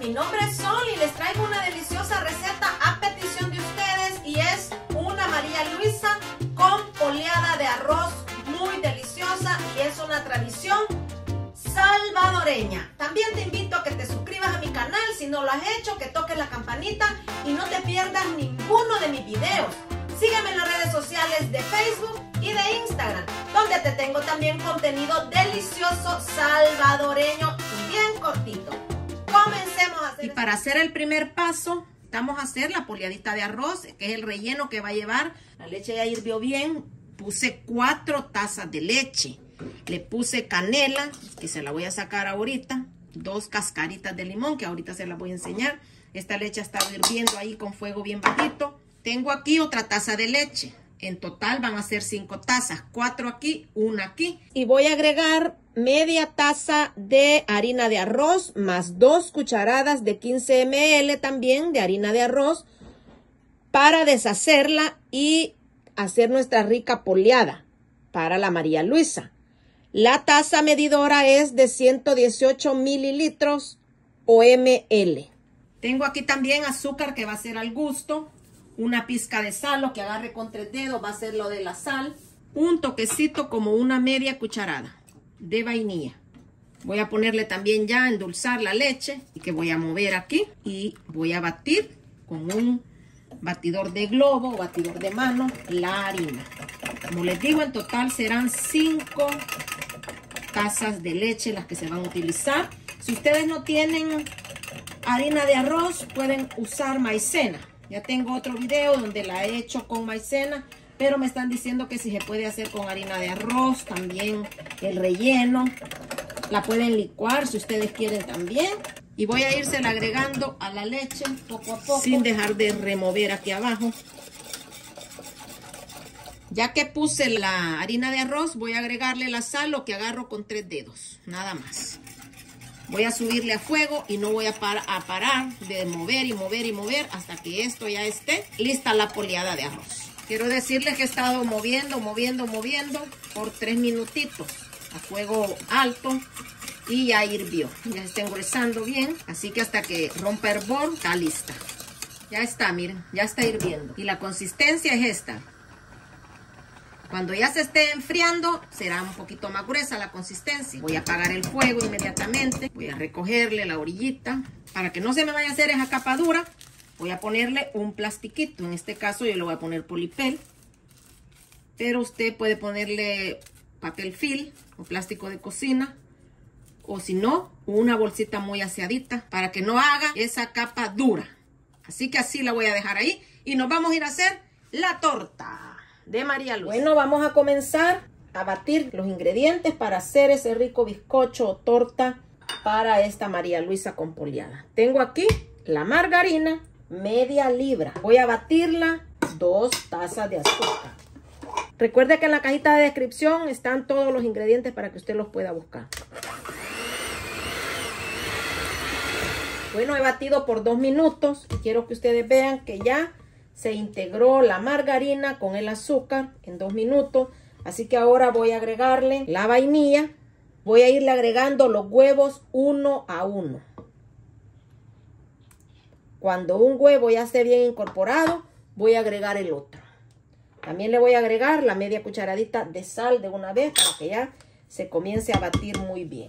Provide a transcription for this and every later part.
Mi nombre es Sol y les traigo una deliciosa receta a petición de ustedes y es una María Luisa con oleada de arroz muy deliciosa y es una tradición salvadoreña. También te invito a que te suscribas a mi canal si no lo has hecho, que toques la campanita y no te pierdas ninguno de mis videos. Sígueme en las redes sociales de Facebook y de Instagram, donde te tengo también contenido delicioso salvadoreño y bien cortito. Comencemos a hacer. Y para hacer el primer paso, vamos a hacer la poliadita de arroz, que es el relleno que va a llevar. La leche ya hirvió bien. Puse 4 tazas de leche. Le puse canela, que se la voy a sacar ahorita. 2 cascaritas de limón, que ahorita se las voy a enseñar. Esta leche está hirviendo ahí con fuego bien bajito. Tengo aquí otra taza de leche. En total van a ser 5 tazas. 4 aquí, 1 aquí. Y voy a agregar media taza de harina de arroz más 2 cucharadas de 15 ml también de harina de arroz para deshacerla y hacer nuestra rica poliada para la María Luisa. La taza medidora es de 118 mililitros o ml. Tengo aquí también azúcar que va a ser al gusto. Una pizca de sal, lo que agarre con 3 dedos va a ser lo de la sal. Un toquecito como una media cucharada de vainilla. Voy a ponerle también ya a endulzar la leche y que voy a mover aquí y voy a batir con un batidor de globo o batidor de mano la harina. Como les digo, en total serán 5 tazas de leche las que se van a utilizar. Si ustedes no tienen harina de arroz, pueden usar maicena. Ya tengo otro video donde la he hecho con maicena, pero me están diciendo que si se puede hacer con harina de arroz, también el relleno. La pueden licuar si ustedes quieren también. Y voy a írsela agregando a la leche poco a poco, sin dejar de remover aquí abajo. Ya que puse la harina de arroz, voy a agregarle la sal, lo que agarro con 3 dedos, nada más. Voy a subirle a fuego y no voy a parar de mover y mover y mover hasta que esto ya esté lista la poliada de arroz. Quiero decirles que he estado moviendo por 3 minutitos a fuego alto y ya hirvió. Ya está engrosando bien, así que hasta que rompa hervor está lista. Ya está, miren, ya está hirviendo. Y la consistencia es esta. Cuando ya se esté enfriando, será un poquito más gruesa la consistencia. Voy a apagar el fuego inmediatamente. Voy a recogerle la orillita. Para que no se me vaya a hacer esa capa dura, voy a ponerle un plastiquito. En este caso yo le voy a poner polipel. Pero usted puede ponerle papel film o plástico de cocina. O si no, una bolsita muy aseadita para que no haga esa capa dura. Así que así la voy a dejar ahí. Y nos vamos a ir a hacer la torta de María Luisa. Bueno, vamos a comenzar a batir los ingredientes para hacer ese rico bizcocho o torta para esta María Luisa con poliada. Tengo aquí la margarina, media libra. Voy a batirla 2 tazas de azúcar. Recuerde que en la cajita de descripción están todos los ingredientes para que usted los pueda buscar. Bueno, he batido por 2 minutos y quiero que ustedes vean que ya se integró la margarina con el azúcar en 2 minutos. Así que ahora voy a agregarle la vainilla. Voy a irle agregando los huevos uno a uno. Cuando un huevo ya esté bien incorporado, voy a agregar el otro. También le voy a agregar la media cucharadita de sal de una vez para que ya se comience a batir muy bien.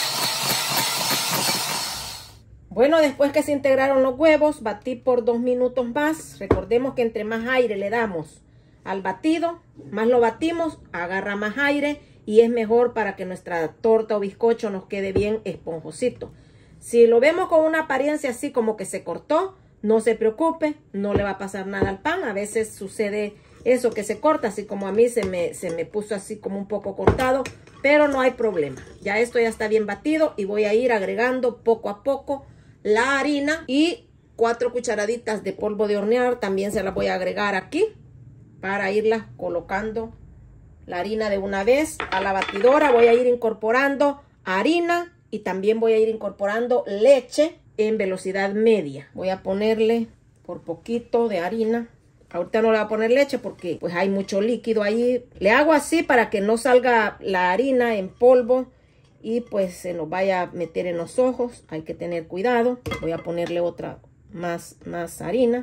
Bueno, después que se integraron los huevos, batí por 2 minutos más. Recordemos que entre más aire le damos al batido, más lo batimos, agarra más aire y es mejor para que nuestra torta o bizcocho nos quede bien esponjosito. Si lo vemos con una apariencia así como que se cortó, no se preocupe, no le va a pasar nada al pan. A veces sucede eso que se corta, así como a mí se me puso así como un poco cortado, pero no hay problema. Ya esto ya está bien batido y voy a ir agregando poco a poco la harina y 4 cucharaditas de polvo de hornear. También se las voy a agregar aquí para irlas colocando la harina de una vez a la batidora. Voy a ir incorporando harina y también voy a ir incorporando leche en velocidad media. Voy a ponerle por poquito de harina. Ahorita no le voy a poner leche porque pues hay mucho líquido ahí. Le hago así para que no salga la harina en polvo y pues se nos vaya a meter en los ojos. Hay que tener cuidado. Voy a ponerle otra más harina.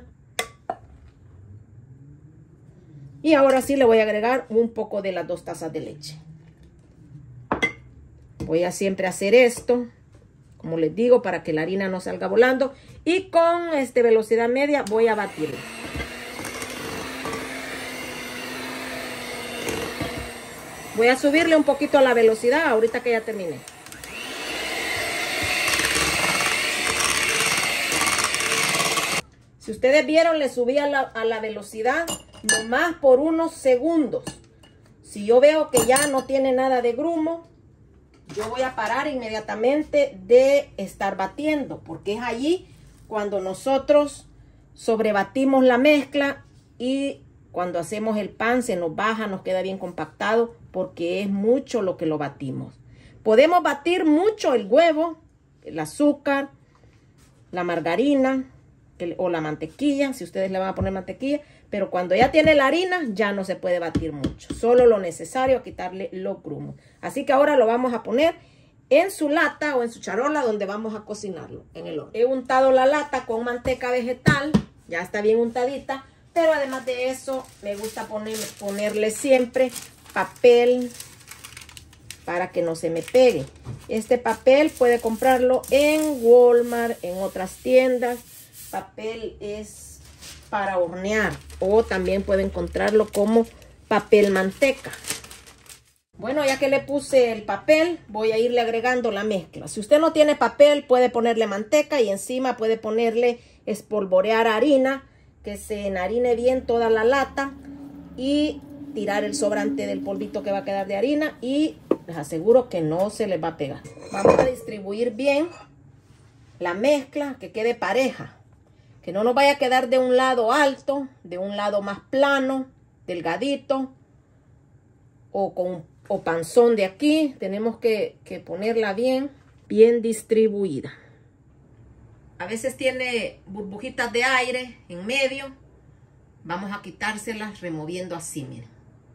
Y ahora sí le voy a agregar un poco de las 2 tazas de leche. Voy a siempre hacer esto, como les digo, para que la harina no salga volando. Y con velocidad media voy a batirla. Voy a subirle un poquito a la velocidad ahorita que ya terminé. Si ustedes vieron, le subí a la velocidad nomás por unos segundos. Si yo veo que ya no tiene nada de grumo, yo voy a parar inmediatamente de estar batiendo, porque es allí cuando nosotros sobrebatimos la mezcla y cuando hacemos el pan se nos baja, nos queda bien compactado, porque es mucho lo que lo batimos. Podemos batir mucho el huevo, el azúcar, la margarina o la mantequilla, si ustedes le van a poner mantequilla, pero cuando ya tiene la harina ya no se puede batir mucho, solo lo necesario, quitarle los grumos. Así que ahora lo vamos a poner en su lata o en su charola donde vamos a cocinarlo en el horno. He untado la lata con manteca vegetal, ya está bien untadita, pero además de eso me gusta ponerle siempre papel para que no se me pegue. Este papel puede comprarlo en Walmart, en otras tiendas. Papel es para hornear, o también puede encontrarlo como papel manteca. Bueno, ya que le puse el papel, voy a irle agregando la mezcla. Si usted no tiene papel, puede ponerle manteca y encima puede ponerle espolvorear harina, que se enharine bien toda la lata y tirar el sobrante del polvito que va a quedar de harina, y les aseguro que no se les va a pegar. Vamos a distribuir bien la mezcla, que quede pareja, que no nos vaya a quedar de un lado alto, de un lado más plano, delgadito o panzón de aquí. Tenemos que ponerla bien distribuida. A veces tiene burbujitas de aire en medio. Vamos a quitárselas removiendo así, miren.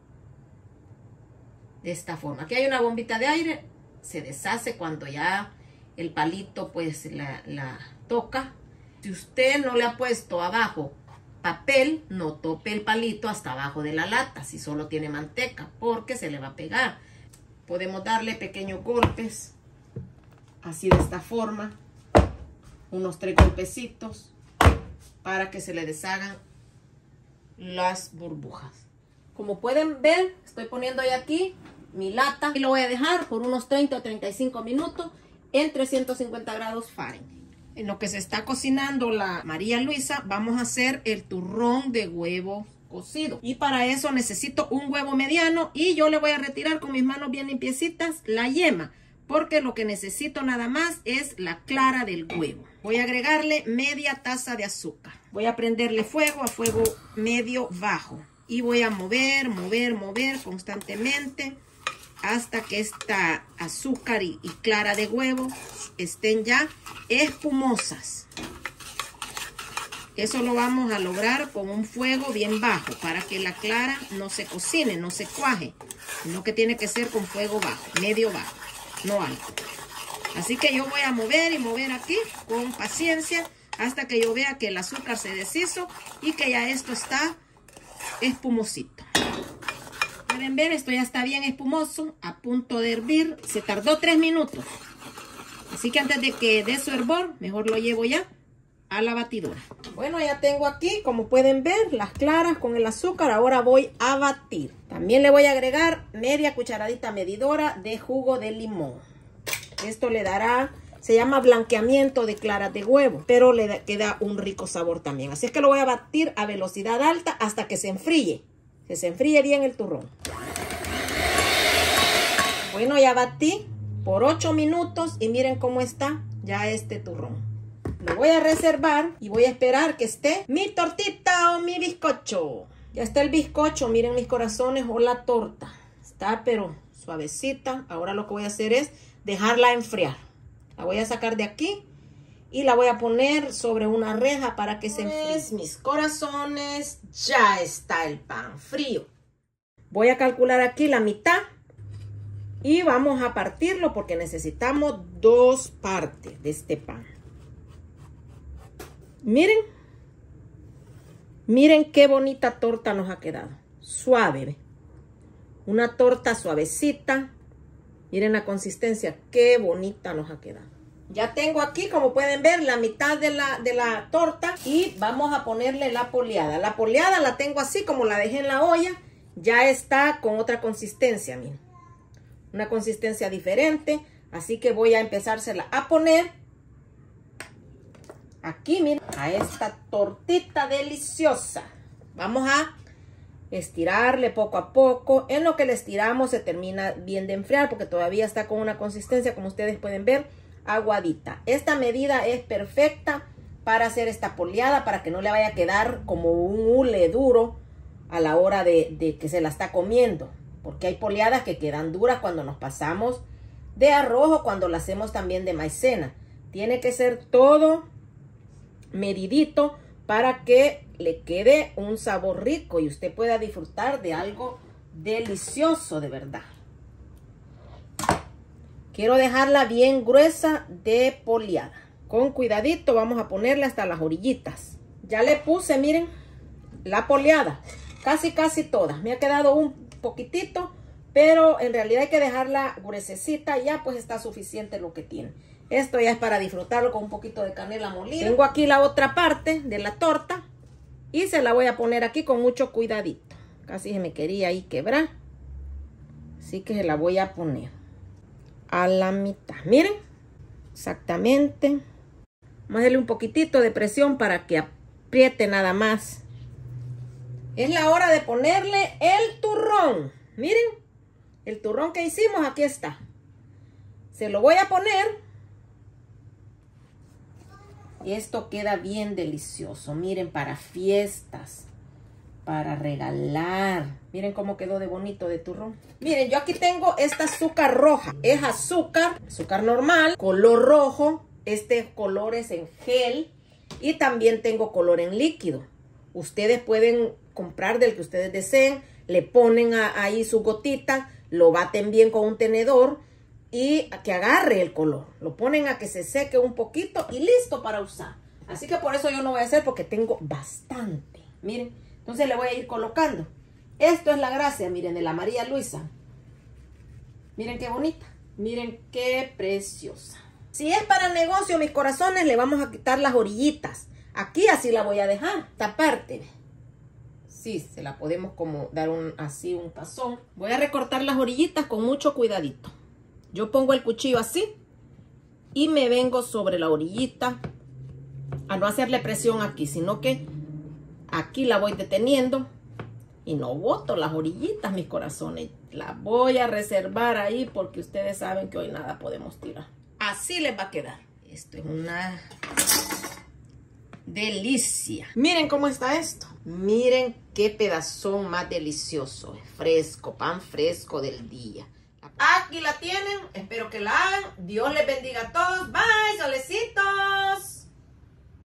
De esta forma. Aquí hay una bombita de aire. Se deshace cuando ya el palito pues la toca. Si usted no le ha puesto abajo papel, no tope el palito hasta abajo de la lata, si solo tiene manteca, porque se le va a pegar. Podemos darle pequeños golpes, así de esta forma, unos 3 golpecitos, para que se le deshagan las burbujas. Como pueden ver, estoy poniendo ya aquí mi lata y lo voy a dejar por unos 30 o 35 minutos en 350 grados Fahrenheit. En lo que se está cocinando la María Luisa, vamos a hacer el turrón de huevo cocido. Y para eso necesito un huevo mediano, y yo le voy a retirar con mis manos bien limpiecitas la yema, porque lo que necesito nada más es la clara del huevo. Voy a agregarle media taza de azúcar. Voy a prenderle fuego a fuego medio bajo. Y voy a mover constantemente hasta que esta azúcar y clara de huevo estén ya espumosas. Eso lo vamos a lograr con un fuego bien bajo, para que la clara no se cocine, no se cuaje, sino que tiene que ser con fuego bajo, medio bajo, no alto. Así que yo voy a mover y mover aquí con paciencia hasta que yo vea que el azúcar se deshizo y que ya esto está espumosito. Pueden ver, esto ya está bien espumoso, a punto de hervir. Se tardó 3 minutos. Así que antes de que dé su hervor, mejor lo llevo ya a la batidora. Bueno, ya tengo aquí, como pueden ver, las claras con el azúcar. Ahora voy a batir. También le voy a agregar media cucharadita medidora de jugo de limón. Esto le dará, se llama blanqueamiento de claras de huevo, pero le queda un rico sabor también. Así es que lo voy a batir a velocidad alta hasta que se enfríe. Que se enfríe bien el turrón. Bueno, ya batí por 8 minutos y miren cómo está ya este turrón. Lo voy a reservar y voy a esperar que esté mi tortita o mi bizcocho. Ya está el bizcocho, miren mis corazones, o la torta. Está pero suavecita. Ahora lo que voy a hacer es dejarla enfriar. La voy a sacar de aquí y la voy a poner sobre una reja para que se enfríe. Mis corazones, ya está el pan frío. Voy a calcular aquí la mitad Y vamos a partirlo porque necesitamos 2 partes de este pan. Miren. Miren qué bonita torta nos ha quedado. Suave, ¿ve? Una torta suavecita. Miren la consistencia, qué bonita nos ha quedado. Ya tengo aquí, como pueden ver, la mitad de la torta. Y vamos a ponerle la poleada. La poleada la tengo así como la dejé en la olla. Ya está con otra consistencia, miren. Una consistencia diferente. Así que voy a empezársela a poner. Aquí, miren, a esta tortita deliciosa. Vamos a estirarle poco a poco. En lo que le estiramos se termina bien de enfriar porque todavía está con una consistencia, como ustedes pueden ver, aguadita. Esta medida es perfecta para hacer esta poleada, para que no le vaya a quedar como un hule duro a la hora de que se la está comiendo. Porque hay poleadas que quedan duras cuando nos pasamos de arroz o cuando la hacemos también de maicena. Tiene que ser todo medidito para que le quede un sabor rico y usted pueda disfrutar de algo delicioso de verdad. Quiero dejarla bien gruesa de poleada. Con cuidadito vamos a ponerle hasta las orillitas. Ya le puse, miren, la poleada. Casi todas. Me ha quedado un poquitito, pero en realidad hay que dejarla gruesecita. Ya pues está suficiente lo que tiene. Esto ya es para disfrutarlo con un poquito de canela molida. Tengo aquí la otra parte de la torta y se la voy a poner aquí con mucho cuidadito. Casi se me quería ahí quebrar. Así que se la voy a poner a la mitad. Miren, exactamente. Vamos a darle un poquitito de presión para que apriete nada más. Es la hora de ponerle el turrón. Miren, el turrón que hicimos aquí está. Se lo voy a poner. Y esto queda bien delicioso. Miren, para fiestas, para regalar. Miren cómo quedó de bonito de turrón. Miren, yo aquí tengo esta azúcar roja. Es azúcar normal, color rojo. Este color es en gel. Y también tengo color en líquido. Ustedes pueden comprar del que ustedes deseen. Le ponen ahí su gotita. Lo baten bien con un tenedor. Y a que agarre el color. Lo ponen a que se seque un poquito y listo para usar. Así que por eso yo no voy a hacer porque tengo bastante. Miren, entonces le voy a ir colocando. Esto es la gracia, miren, de la María Luisa. Miren qué bonita. Miren qué preciosa. Si es para negocio, mis corazones, le vamos a quitar las orillitas. Aquí así la voy a dejar. Esta parte. Sí, se la podemos como dar así un pasón. Voy a recortar las orillitas con mucho cuidadito. Yo pongo el cuchillo así y me vengo sobre la orillita a no hacerle presión aquí, sino que aquí la voy deteniendo y no boto las orillitas, mis corazones. Las voy a reservar ahí porque ustedes saben que hoy nada podemos tirar. Así les va a quedar. Esto es una delicia. Miren cómo está esto. Miren qué pedazón más delicioso. Fresco, pan fresco del día. Aquí la tienen, espero que la hagan. Dios les bendiga a todos. Bye, solecitos.